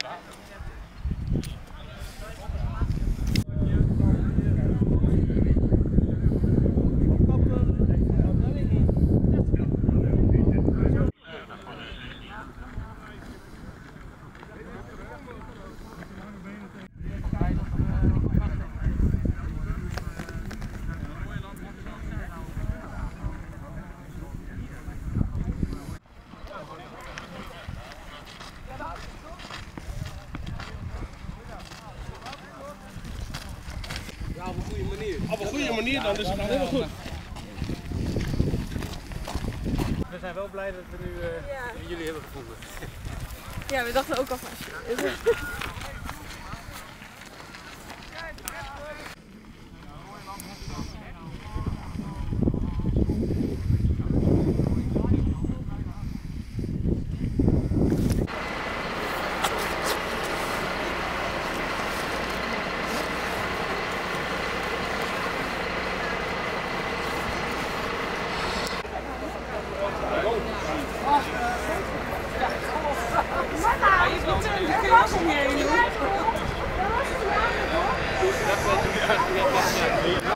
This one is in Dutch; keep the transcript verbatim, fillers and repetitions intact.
Ja, op een goede manier. Op een goede manier, dan is het helemaal goed. We zijn wel blij dat we nu uh, ja. jullie hebben gevonden. Ja, we dachten ook al van. Ja,